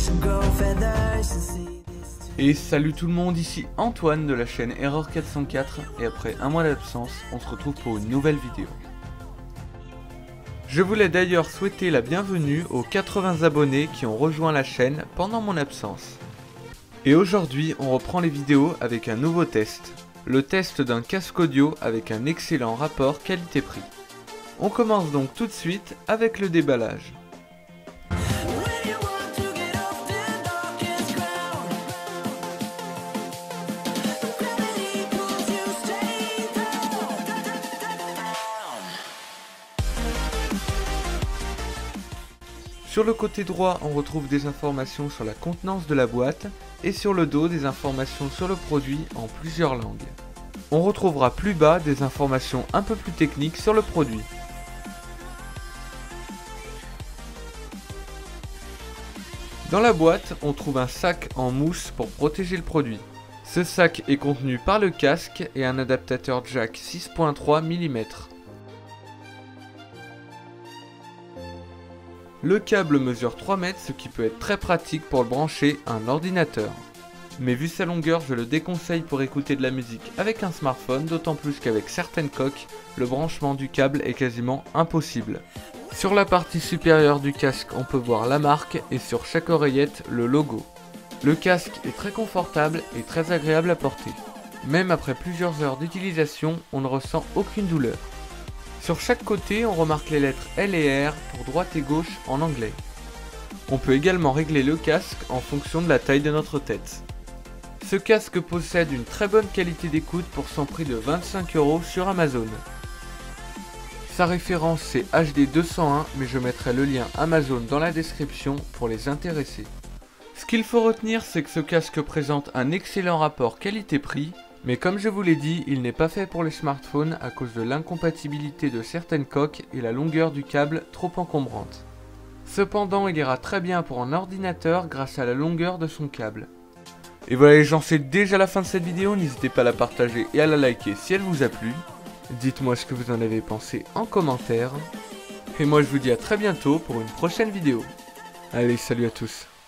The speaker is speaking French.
Et salut tout le monde, ici Antoine de la chaîne Error 404 et après un mois d'absence, on se retrouve pour une nouvelle vidéo. Je voulais d'ailleurs souhaiter la bienvenue aux 80 abonnés qui ont rejoint la chaîne pendant mon absence. Et aujourd'hui, on reprend les vidéos avec un nouveau test. Le test d'un casque audio avec un excellent rapport qualité-prix. On commence donc tout de suite avec le déballage. Sur le côté droit, on retrouve des informations sur la contenance de la boîte et sur le dos des informations sur le produit en plusieurs langues. On retrouvera plus bas des informations un peu plus techniques sur le produit. Dans la boîte, on trouve un sac en mousse pour protéger le produit. Ce sac est contenu par le casque et un adaptateur jack 6.3 mm. Le câble mesure 3 mètres, ce qui peut être très pratique pour le brancher à un ordinateur. Mais vu sa longueur, je le déconseille pour écouter de la musique avec un smartphone, d'autant plus qu'avec certaines coques, le branchement du câble est quasiment impossible. Sur la partie supérieure du casque, on peut voir la marque et sur chaque oreillette, le logo. Le casque est très confortable et très agréable à porter. Même après plusieurs heures d'utilisation, on ne ressent aucune douleur. Sur chaque côté, on remarque les lettres L et R pour droite et gauche en anglais. On peut également régler le casque en fonction de la taille de notre tête. Ce casque possède une très bonne qualité d'écoute pour son prix de 25 € sur Amazon. Sa référence c'est HD 201, mais je mettrai le lien Amazon dans la description pour les intéressés. Ce qu'il faut retenir, c'est que ce casque présente un excellent rapport qualité-prix, mais comme je vous l'ai dit, il n'est pas fait pour les smartphones à cause de l'incompatibilité de certaines coques et la longueur du câble trop encombrante. Cependant, il ira très bien pour un ordinateur grâce à la longueur de son câble. Et voilà les gens, c'est déjà la fin de cette vidéo, n'hésitez pas à la partager et à la liker si elle vous a plu. Dites-moi ce que vous en avez pensé en commentaire. Et moi je vous dis à très bientôt pour une prochaine vidéo. Allez, salut à tous.